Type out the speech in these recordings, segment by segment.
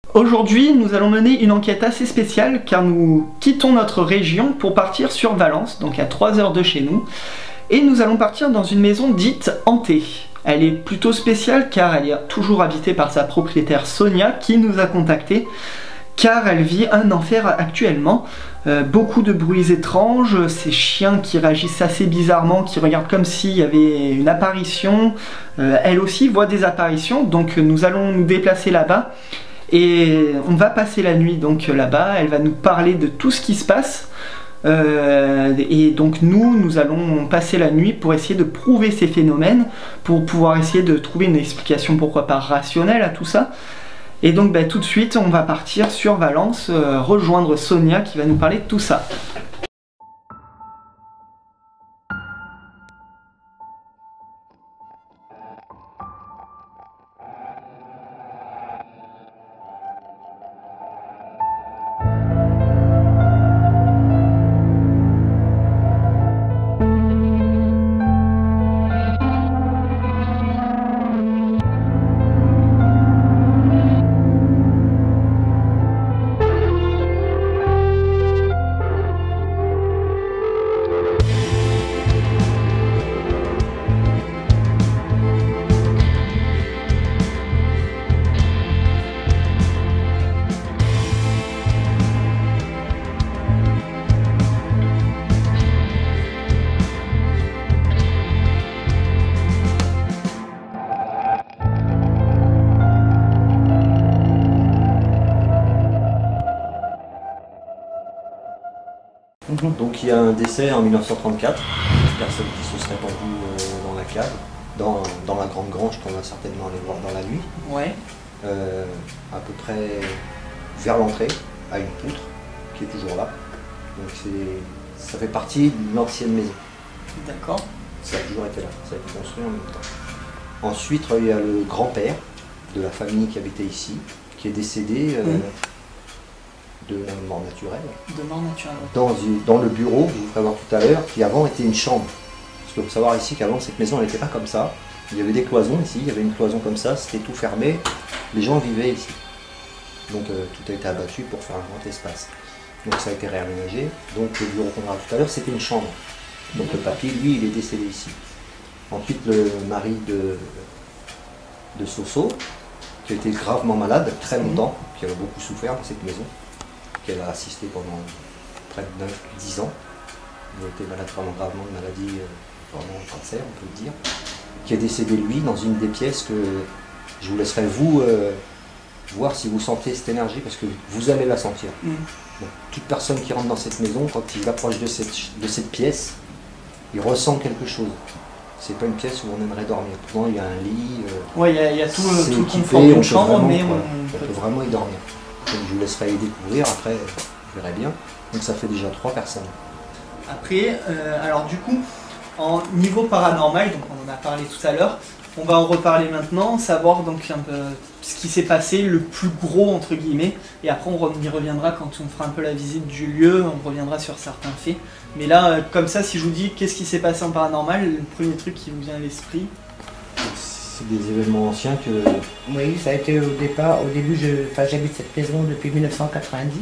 Aujourd'hui, nous allons mener une enquête assez spéciale car nous quittons notre région pour partir sur Valence, donc à 3 heures de chez nous. Et nous allons partir dans une maison dite hantée. Elle est plutôt spéciale car elle est toujours habitée par sa propriétaire Sonia qui nous a contactés car elle vit un enfer actuellement. Beaucoup de bruits étranges, ces chiens qui réagissent assez bizarrement, qui regardent comme s'il y avait une apparition. Elle aussi voit des apparitions, donc nous allons nous déplacer là-bas. Et on va passer la nuit donc là-bas, elle va nous parler de tout ce qui se passe. Et donc nous allons passer la nuit pour essayer de prouver ces phénomènes, pour pouvoir essayer de trouver une explication pourquoi pas rationnelle à tout ça. Et donc tout de suite on va partir sur Valence, rejoindre Sonia qui va nous parler de tout ça. Donc il y a un décès en 1934, une personne qui se serait pendue dans la cave, dans la grande grange qu'on va certainement aller voir dans la nuit. Ouais. À peu près vers l'entrée, à une poutre qui est toujours là. Donc ça fait partie de l'ancienne maison. D'accord. Ça a toujours été là, ça a été construit en même temps. Ensuite il y a le grand-père de la famille qui habitait ici, qui est décédé de mort naturelle. De mort naturelle. Dans le bureau, je vous ferai voir tout à l'heure, qui avant était une chambre. Parce qu'il faut savoir ici qu'avant cette maison elle n'était pas comme ça. Il y avait des cloisons ici, il y avait une cloison comme ça, c'était tout fermé. Les gens vivaient ici. Donc tout a été abattu pour faire un grand espace. Donc ça a été réaménagé. Donc le bureau qu'on verra tout à l'heure, c'était une chambre. Donc le papy, lui, il est décédé ici. Ensuite le mari de Soso, qui a été gravement malade très longtemps, qui a beaucoup souffert dans cette maison, qu'elle a assisté pendant près de 9-10 ans. Il a été malade vraiment gravement de maladie, vraiment cancer, on peut le dire. Qui est décédé lui dans une des pièces que je vous laisserai vous voir si vous sentez cette énergie, parce que vous allez la sentir. Donc, toute personne qui rentre dans cette maison, quand il approche de cette pièce, il ressent quelque chose. C'est pas une pièce où on aimerait dormir. Pourtant il y a un lit, ouais, il y a tout le confort d'une chambre, mais on peut vraiment y dormir. Donc je vous laisserai y découvrir, après vous verrez bien. Donc ça fait déjà 3 personnes. Après, alors du coup, en niveau paranormal, donc on en a parlé tout à l'heure, on va en reparler maintenant, savoir donc un peu ce qui s'est passé, le plus gros entre guillemets, et après on y reviendra quand on fera un peu la visite du lieu, on reviendra sur certains faits. Mais là, comme ça, si je vous dis qu'est-ce qui s'est passé en paranormal, le premier truc qui vous vient à l'esprit? C'est des événements anciens que... Oui, ça a été au début, j'habite cette maison depuis 1990.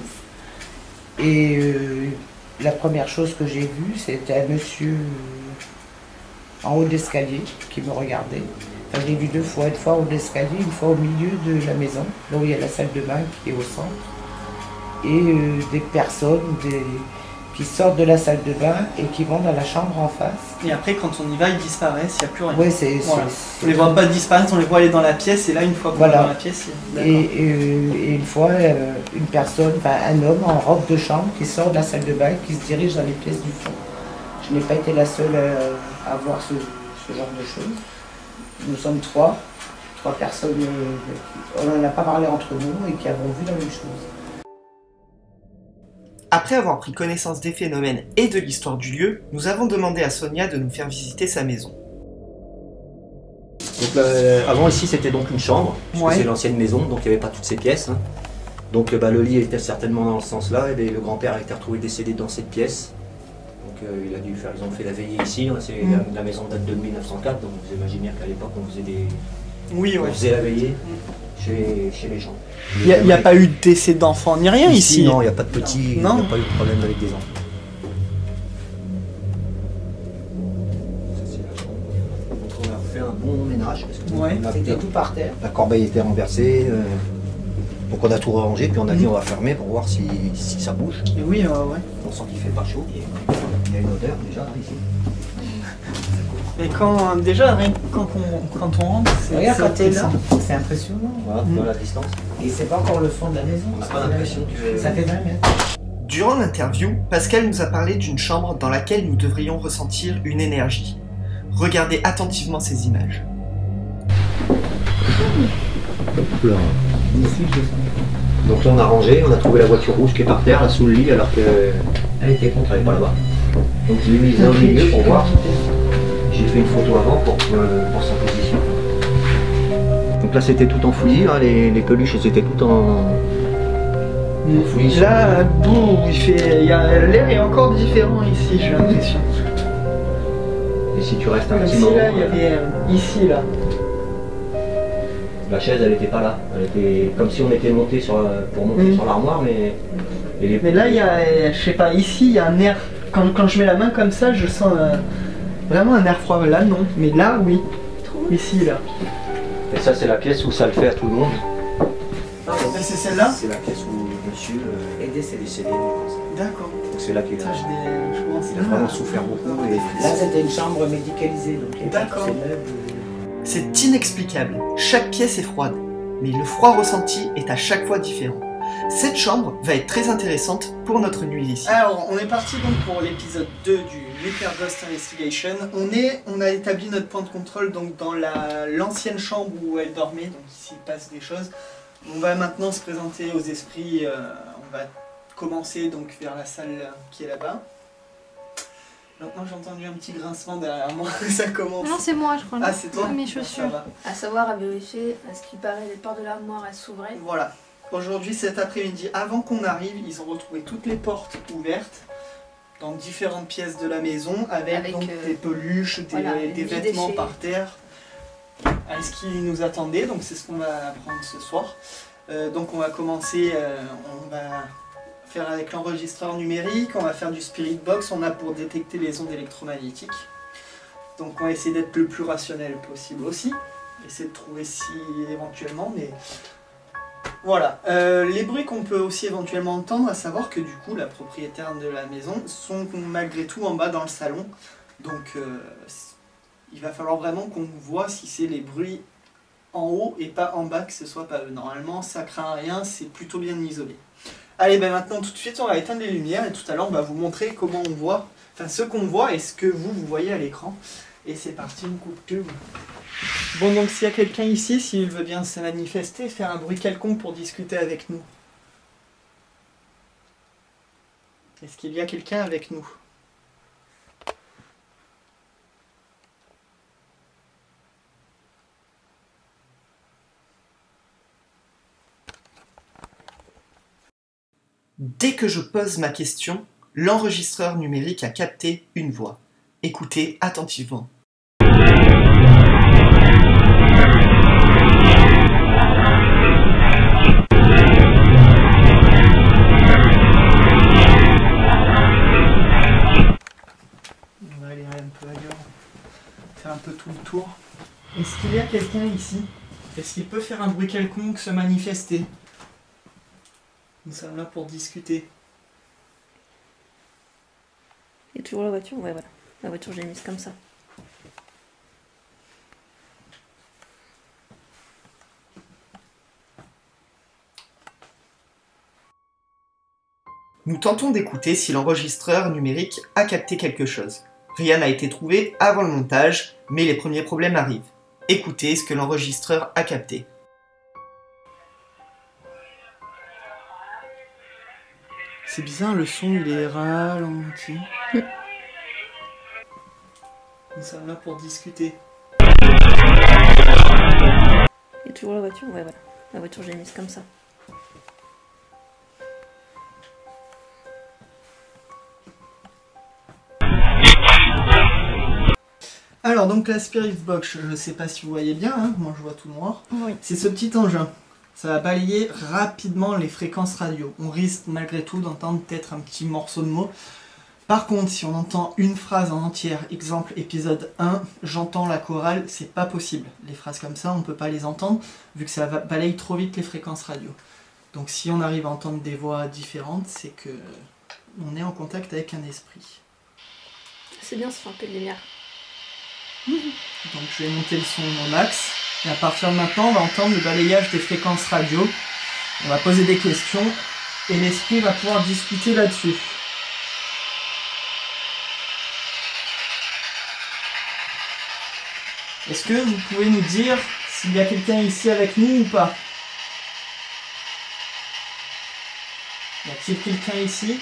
Et la première chose que j'ai vue, c'était un monsieur en haut d'escalier qui me regardait. Enfin, je l'ai vu 2 fois, une fois en haut d'escalier, une fois au milieu de la maison, là où il y a la salle de bain qui est au centre. Et des personnes qui sortent de la salle de bain et qui vont dans la chambre en face. Et après, quand on y va, ils disparaissent, il n'y a plus rien. Oui, voilà. On les voit pas disparaître, on les voit aller dans la pièce, et là, une fois qu'on est dans la pièce, et une fois, une personne, enfin un homme en robe de chambre qui sort de la salle de bain, qui se dirige dans les pièces du fond. Je n'ai pas été la seule à voir ce genre de choses. Nous sommes 3 personnes, on n'en a pas parlé entre nous et qui avons vu la même chose. Après avoir pris connaissance des phénomènes et de l'histoire du lieu, nous avons demandé à Sonia de nous faire visiter sa maison. Donc avant ici c'était donc une chambre, puisque c'est l'ancienne maison, donc il n'y avait pas toutes ces pièces. Hein. Donc le lit était certainement dans ce sens-là, et le grand-père a été retrouvé décédé dans cette pièce. Donc ils ont fait la veillée ici, hein. La maison date de 1904, donc vous imaginez qu'à l'époque on faisait on faisait la veillée. chez les gens. Il n'y a pas eu de décès d'enfants ni rien ici. Non, il n'y a pas de petits, il n'y a Non. pas eu de problème avec des enfants. Ça, c'est la chambre. Donc on a fait un bon ménage. Parce que Ouais. C'était tout par terre. la corbeille était renversée. Donc on a tout rangé, puis on a dit on va fermer pour voir si ça bouge. Et oui, ouais. On sent qu'il fait pas chaud. Il y a une odeur déjà ici. Et quand, déjà, rien que quand on rentre, Regarde c'est quand t'es là, intéressant. c'est impressionnant. Voilà, voilà la distance. Et c'est pas encore le fond de la maison. On n'a pas l'impression que... Ça fait 20 mètres. Durant l'interview, Pascal nous a parlé d'une chambre dans laquelle nous devrions ressentir une énergie. Regardez attentivement ces images. Ici, je sens. Donc là on a rangé, on a trouvé la voiture rouge qui est par terre, là sous le lit, alors qu'elle Elle était contre n'est pas là-bas. Donc je l'ai mise au milieu pour voir. J'ai fait une photo avant pour sa position. Donc là c'était tout enfoui, hein, les peluches elles étaient toutes enfouies. Là, boum, l'air est encore différent ici, j'ai l'impression. Et si tu restes un Comme petit si moment, là, il y avait ici, là. la chaise elle était pas là. Elle était comme si on était monté pour monter sur l'armoire, mais... Mais là, il y a, je sais pas, ici, il y a un air. Quand je mets la main comme ça, je sens vraiment un air froid. Là, non. Mais là, oui. Ici, là. Et ça c'est la pièce où ça le fait à tout le monde. C'est celle-là? C'est la pièce où monsieur est décédé. D'accord. Donc c'est là qu'il Ça, a, je commence il a vraiment souffert beaucoup. Et... Là, c'était une chambre médicalisée. Donc il y avait D'accord. tous ces meubles. C'est inexplicable. Chaque pièce est froide. Mais le froid ressenti est à chaque fois différent. Cette chambre va être très intéressante pour notre nuit ici. Alors, on est parti donc pour l'épisode 2 du Nuclear Ghost Investigation. On a établi notre point de contrôle donc dans l'ancienne chambre où elle dormait, donc ici il passe des choses. On va maintenant se présenter aux esprits, on va commencer donc vers la salle qui est là-bas. Maintenant j'ai entendu un petit grincement derrière moi, ça commence. Non, c'est moi, je crois. Ah, c'est toi? Mes Ça chaussures. va. À savoir, à vérifier, à ce qui paraît, les portes de l'armoire, elles s'ouvraient. Voilà. Aujourd'hui, cet après-midi, avant qu'on arrive, ils ont retrouvé toutes les portes ouvertes dans différentes pièces de la maison avec donc, des peluches, voilà, des des vêtements déchets. par terre. À ce qui nous attendait, donc c'est ce qu'on va apprendre ce soir. Donc on va commencer, on va faire avec l'enregistreur numérique, on va faire du spirit box, on a pour détecter les ondes électromagnétiques. Donc on va essayer d'être le plus rationnel possible aussi, essayer de trouver si éventuellement, mais voilà. Les bruits qu'on peut aussi éventuellement entendre, à savoir que du coup la propriétaire de la maison sont malgré tout en bas dans le salon, donc il va falloir vraiment qu'on voit si c'est les bruits en haut et pas en bas, que ce soit pas eux. Normalement ça craint rien, c'est plutôt bien isolé. Allez, ben maintenant tout de suite on va éteindre les lumières et tout à l'heure on va vous montrer comment on voit, enfin ce qu'on voit et ce que vous voyez à l'écran. Et c'est parti, une coupe tube. Bon, donc s'il y a quelqu'un ici, s'il veut bien se manifester, faire un bruit quelconque pour discuter avec nous. Est-ce qu'il y a quelqu'un avec nous? Dès que je pose ma question, l'enregistreur numérique a capté une voix. Écoutez attentivement. On va aller un peu ailleurs, faire un peu tout le tour. Est-ce qu'il y a quelqu'un ici? Est-ce qu'il peut faire un bruit quelconque, se manifester? Nous sommes là pour discuter. Il y a toujours la voiture? Ouais, voilà. La voiture, je l'ai mise comme ça. Nous tentons d'écouter si l'enregistreur numérique a capté quelque chose. Rien n'a été trouvé avant le montage, mais les premiers problèmes arrivent. Écoutez ce que l'enregistreur a capté. C'est bizarre, le son il est ralenti. Nous sommes là pour discuter. Il y a toujours la voiture? Ouais, voilà. La voiture, je l'ai mise comme ça. Alors donc la Spirit Box, je ne sais pas si vous voyez bien, hein, moi je vois tout noir. Oui. C'est ce petit engin. ça va balayer rapidement les fréquences radio. On risque malgré tout d'entendre peut-être un petit morceau de mots. Par contre, si on entend une phrase en entière, exemple épisode 1, j'entends la chorale, c'est pas possible. Les phrases comme ça, on peut pas les entendre, vu que ça balaye trop vite les fréquences radio. Donc si on arrive à entendre des voix différentes, c'est que on est en contact avec un esprit. C'est bien, ça fait un peu de lumière. Donc je vais monter le son au max, et à partir de maintenant, on va entendre le balayage des fréquences radio. On va poser des questions, et l'esprit va pouvoir discuter là-dessus. Est-ce que vous pouvez nous dire s'il y a quelqu'un ici avec nous ou pas? Y a-t-il quelqu'un ici?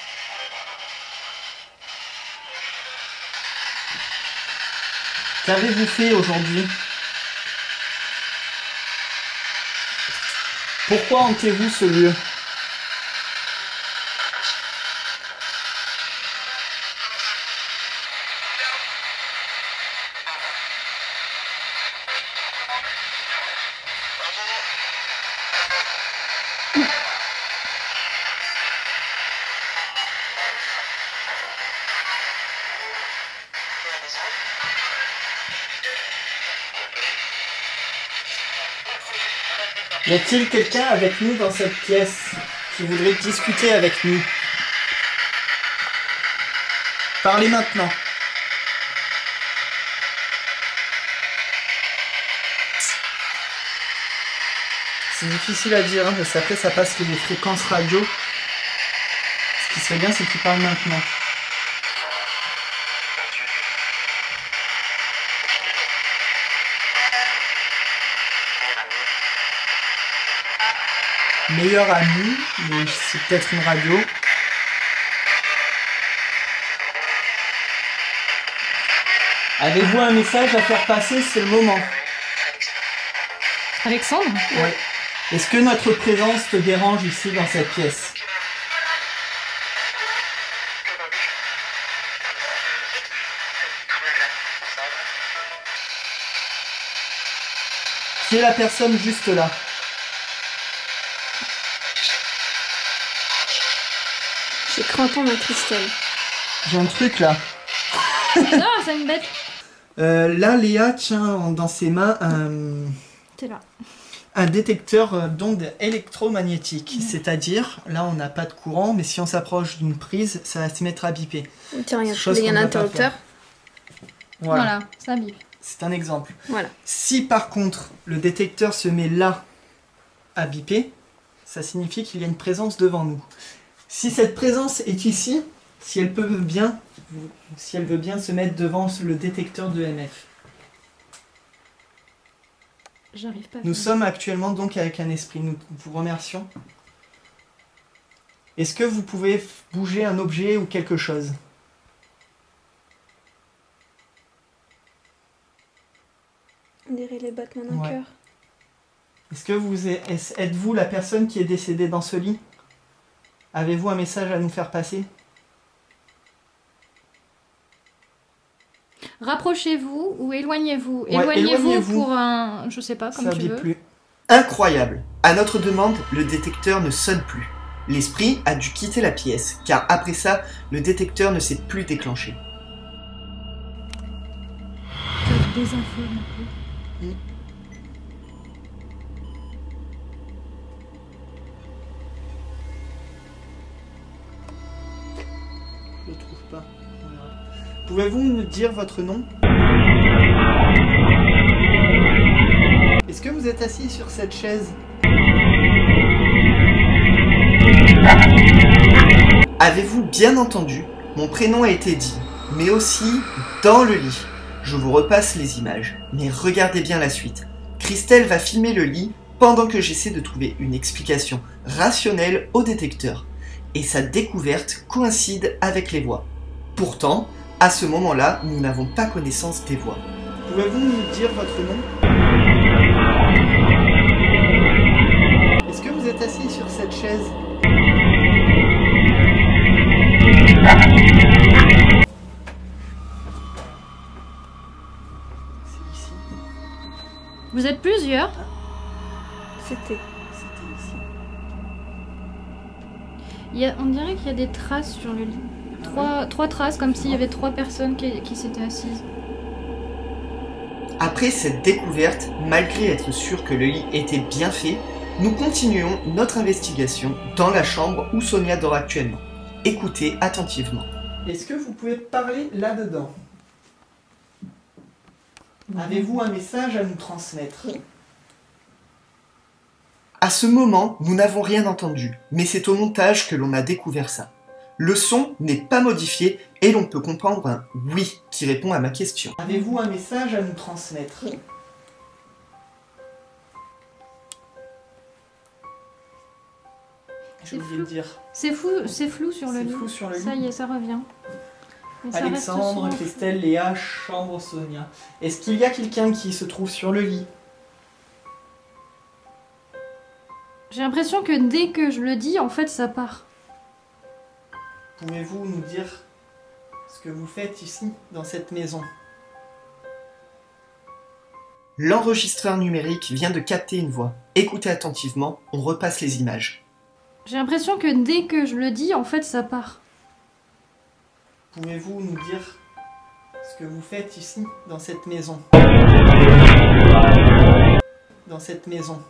Qu'avez-vous fait aujourd'hui? Pourquoi hantez-vous ce lieu? Y a-t-il quelqu'un avec nous dans cette pièce qui voudrait discuter avec nous? Parlez maintenant. C'est difficile à dire, hein, parce qu'après ça passe les fréquences radio. Ce qui serait bien, c'est qu'il parle maintenant. Meilleur ami, mais c'est peut-être une radio. Avez-vous un message à faire passer? C'est le moment. Alexandre? Ouais. Est-ce que notre présence te dérange ici dans cette pièce? Qui est la personne juste là? J'ai cru entendre un Christelle. J'ai un truc là. Non, c'est une bête. Là, Léa tient dans ses mains T'es là. un détecteur d'ondes électromagnétiques. C'est-à-dire, là on n'a pas de courant, mais si on s'approche d'une prise, ça va se mettre à biper. Tiens, regarde, Chose il y a qu'on un va pas interrupteur. faire. Voilà, ça bip. C'est un exemple. Voilà. Si par contre le détecteur se met là à biper, ça signifie qu'il y a une présence devant nous. Si cette présence est ici, si elle veut bien se mettre devant le détecteur de MF. J'arrive pas à Nous faire. sommes actuellement donc avec un esprit. Nous vous remercions. Est-ce que vous pouvez bouger un objet ou quelque chose? On dirait les battements d'un Ouais. cœur. Est-ce que êtes-vous la personne qui est décédée dans ce lit? Avez-vous un message à nous faire passer? Rapprochez-vous ou éloignez-vous. Ouais, Éloignez-vous éloignez-vous. pour un... Je sais pas, comme Ça tu bip veux. plus. Incroyable! À notre demande, le détecteur ne sonne plus. L'esprit a dû quitter la pièce, car après ça, le détecteur ne s'est plus déclenché. Ça désinforme un peu. Je le trouve pas. Voilà. Pouvez-vous nous dire votre nom? Est-ce que vous êtes assis sur cette chaise? Avez-vous bien entendu? Mon prénom a été dit, mais aussi dans le lit. Je vous repasse les images, mais regardez bien la suite. Christelle va filmer le lit pendant que j'essaie de trouver une explication rationnelle au détecteur. Et sa découverte coïncide avec les voix. Pourtant, à ce moment-là, nous n'avons pas connaissance des voix. Pouvez-vous nous dire votre nom? Est-ce que vous êtes assis sur cette chaise? C'est ici. Vous êtes plusieurs? C'était. On dirait qu'il y a des traces sur le lit. Trois traces, comme s'il y avait 3 personnes qui s'étaient assises. Après cette découverte, malgré être sûr que le lit était bien fait, nous continuons notre investigation dans la chambre où Sonia dort actuellement. Écoutez attentivement. Est-ce que vous pouvez parler là-dedans? Avez-vous un message à nous transmettre? À ce moment, nous n'avons rien entendu, mais c'est au montage que l'on a découvert ça. Le son n'est pas modifié et l'on peut comprendre un « oui » qui répond à ma question. Avez-vous un message à nous transmettre? J'ai oublié de dire. C'est flou sur le C'est lit. flou sur le lit. Ça y est, ça revient. Mais ça reste Alexandre, souvent Christelle, Léa, chambre Sonia. Est-ce qu'il y a quelqu'un qui se trouve sur le lit? J'ai l'impression que dès que je le dis, en fait, ça part. Pouvez-vous nous dire ce que vous faites ici, dans cette maison? L'enregistreur numérique vient de capter une voix. Écoutez attentivement, on repasse les images. J'ai l'impression que dès que je le dis, en fait, ça part. Pouvez-vous nous dire ce que vous faites ici, dans cette maison? Dans cette maison.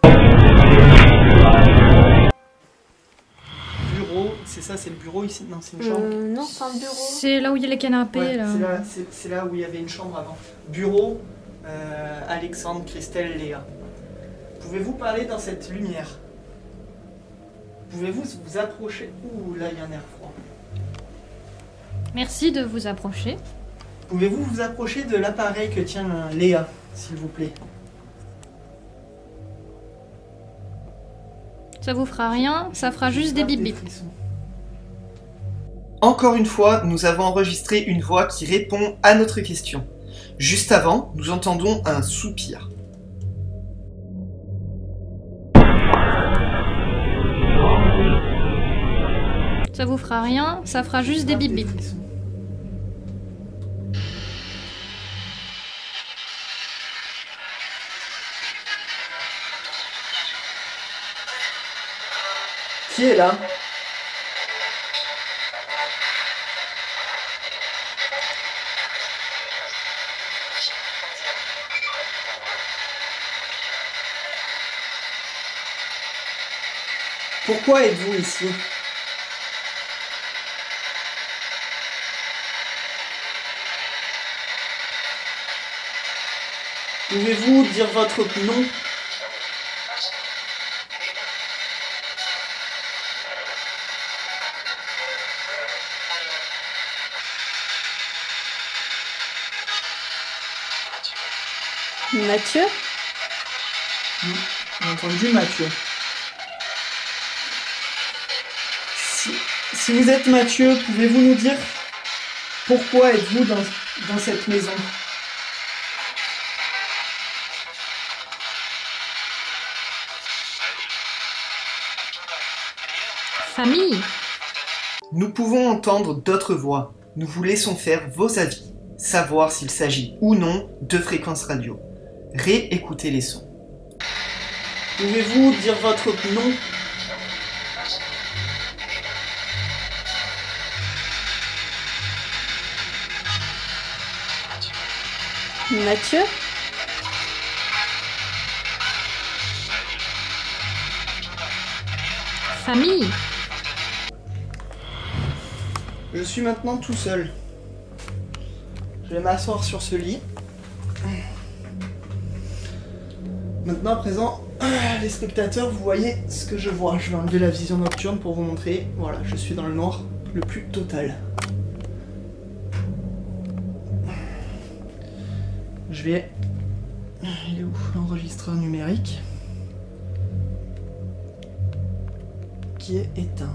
Bureau, c'est ça, c'est le bureau ici? Non, c'est une chambre. Non, c'est un bureau. C'est là où il y a les canapés. Ouais, là. c'est là où il y avait une chambre avant. Bureau, Alexandre, Christelle, Léa. Pouvez-vous parler dans cette lumière? Pouvez-vous vous approcher? Ouh, là, il y a un air froid. Merci de vous approcher. Pouvez-vous vous approcher de l'appareil que tient Léa, s'il vous plaît? Ça vous fera rien, ça fera juste des bip bip. Encore une fois, nous avons enregistré une voix qui répond à notre question. Juste avant, nous entendons un soupir. Ça vous fera rien, ça fera juste des bip bip. Qui est là? Pourquoi êtes-vous ici? Pouvez-vous dire votre nom? Mathieu? J'ai entendu Mathieu. Si vous êtes Mathieu, pouvez-vous nous dire pourquoi êtes-vous dans cette maison? Famille. Nous pouvons entendre d'autres voix. Nous vous laissons faire vos avis, savoir s'il s'agit ou non de fréquences radio. Réécoutez les sons. Pouvez-vous dire votre nom? Mathieu? Famille. Je suis maintenant tout seul. Je vais m'asseoir sur ce lit. Maintenant, à présent, les spectateurs, vous voyez ce que je vois. Je vais enlever la vision nocturne pour vous montrer. Voilà, je suis dans le noir le plus total. Je vais... Il est où l'enregistreur numérique? Qui est éteint.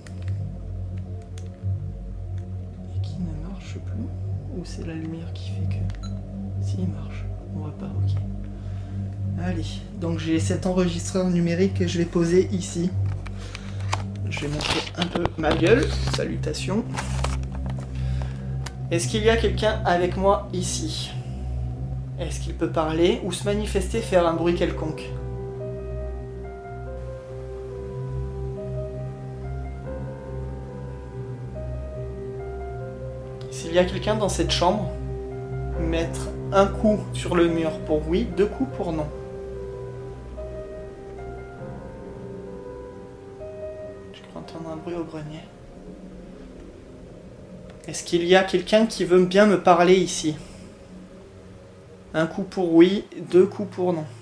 Et qui ne marche plus. Ou c'est la lumière qui fait que... Si, il marche. On voit pas, ok. Allez, donc j'ai cet enregistreur numérique que je vais poser ici. Je vais montrer un peu ma gueule. Salutations. Est-ce qu'il y a quelqu'un avec moi ici? Est-ce qu'il peut parler ou se manifester, faire un bruit quelconque? « 1, qu'il y a quelqu'un dans cette chambre? Mettre un coup sur le mur pour oui, 2 coups pour non. Je crois entendre un bruit au grenier. Est-ce qu'il y a quelqu'un qui veut bien me parler ici? Un coup pour oui, 2 coups pour non.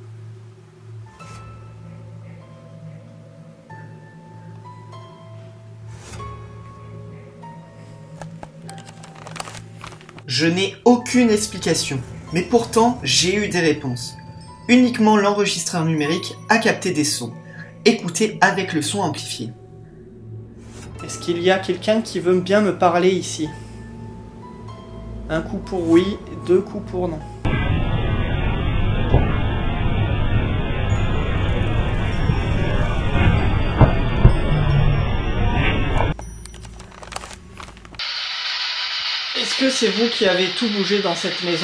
Je n'ai aucune explication, mais pourtant j'ai eu des réponses. Uniquement l'enregistreur numérique a capté des sons. Écoutez avec le son amplifié. Est-ce qu'il y a quelqu'un qui veut bien me parler ici? Un coup pour oui, 2 coups pour non. Est-ce que c'est vous qui avez tout bougé dans cette maison?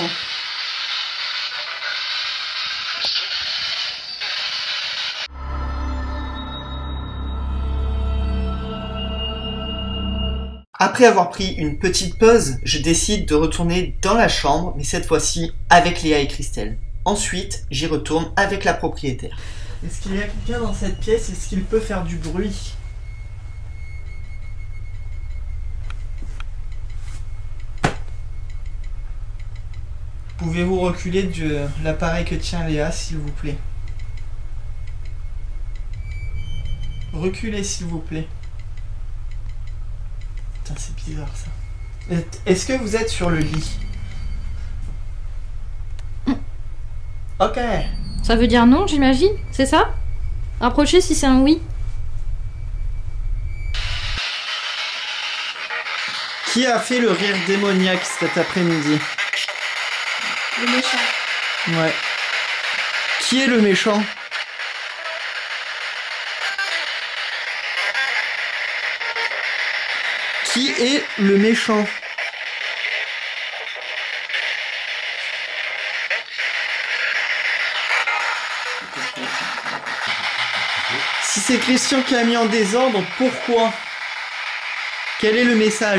Après avoir pris une petite pause, je décide de retourner dans la chambre, mais cette fois-ci avec Léa et Christelle. Ensuite, j'y retourne avec la propriétaire. Est-ce qu'il y a quelqu'un dans cette pièce? Est-ce qu'il peut faire du bruit? Pouvez-vous reculer de l'appareil que tient Léa, s'il vous plaît? Reculez, s'il vous plaît. Putain, c'est bizarre, ça. Est-ce que vous êtes sur le lit? Ok. Ça veut dire non, j'imagine? C'est ça? Rapprochez si c'est un oui. Qui a fait le rire démoniaque cet après-midi? Le méchant. Ouais. Qui est le méchant? Qui est le méchant? Si c'est Christian qui a mis en désordre, pourquoi? Quel est le message?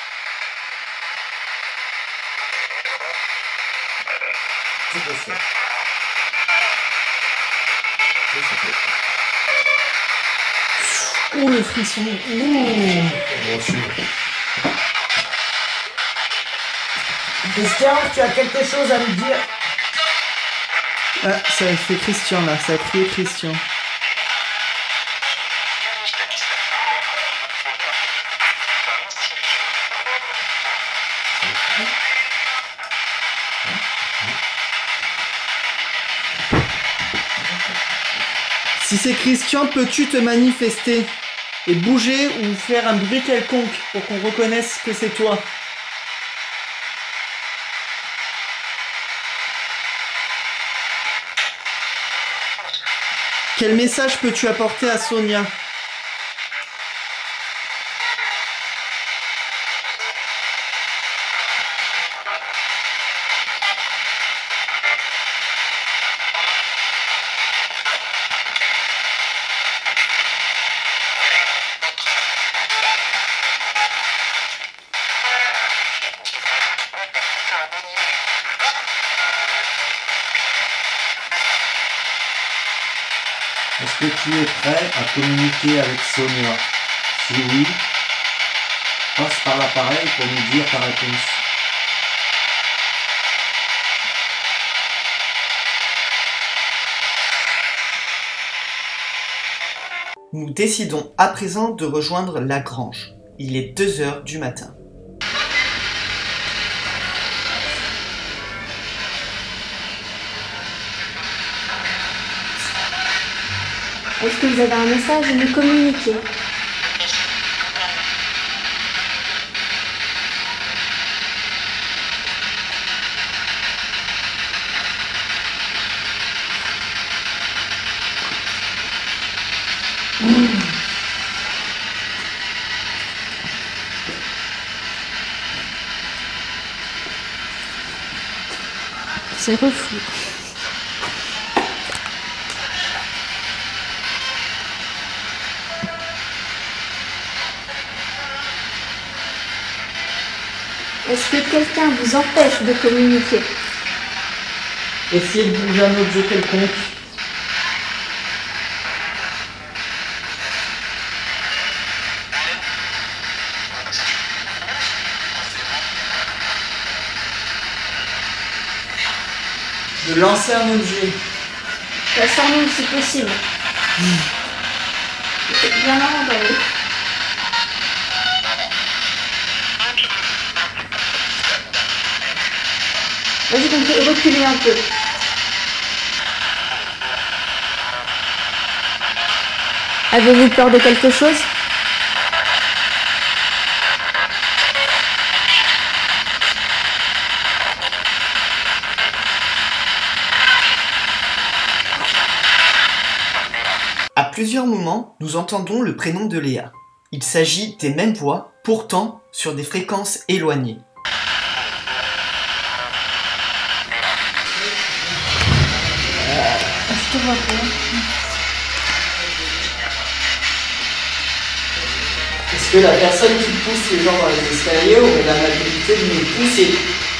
Oh le frisson. Christian, tu as quelque chose à me dire? Ah, ça a fait Christian là, ça a crié Christian. Si c'est Christian, peux-tu te manifester et bouger ou faire un bruit quelconque pour qu'on reconnaisse que c'est toi? Quel message peux-tu apporter à Sonia? Est-ce que tu es prêt à communiquer avec Sonia? Si oui, passe par l'appareil pour nous dire ta réponse. Nous décidons à présent de rejoindre la grange. Il est 2 heures du matin. Est-ce que vous avez un message à nous communiquer? C'est refou. Est-ce que quelqu'un vous empêche de communiquer? Essayez de bouger un objet quelconque. De lancer un objet. Sors-nous si possible. C'est bien marrant d'aller. Vas-y, donc reculer un peu. Avez-vous peur de quelque chose? À plusieurs moments, nous entendons le prénom de Léa. Il s'agit des mêmes voix, pourtant sur des fréquences éloignées. Je te vois pas. Est-ce que la personne qui pousse les gens dans les escaliers aurait l'amabilité de nous pousser?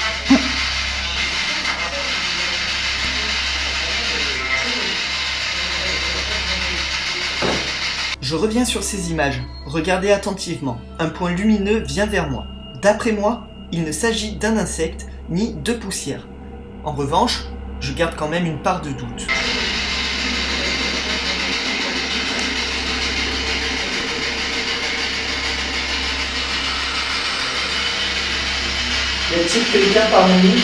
Je reviens sur ces images. Regardez attentivement. Un point lumineux vient vers moi. D'après moi, il ne s'agit d'un insecte ni de poussière. En revanche, je garde quand même une part de doute. Y a-t-il quelqu'un parmi nous?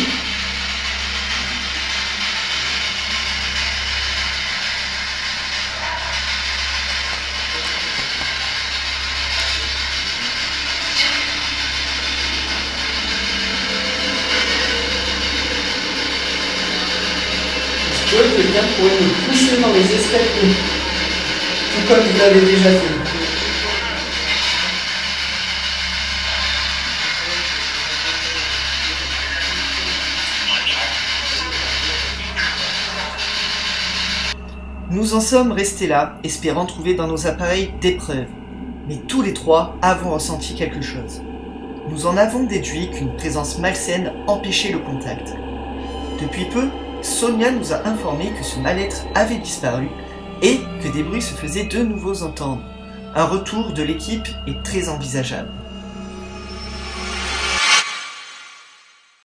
Est-ce que quelqu'un pourrait nous pousser dans les escaliers? Tout comme vous l'avez déjà fait. Nous en sommes restés là, espérant trouver dans nos appareils des preuves. Mais tous les trois avons ressenti quelque chose. Nous en avons déduit qu'une présence malsaine empêchait le contact. Depuis peu, Sonia nous a informé que ce mal-être avait disparu et que des bruits se faisaient de nouveau entendre. Un retour de l'équipe est très envisageable.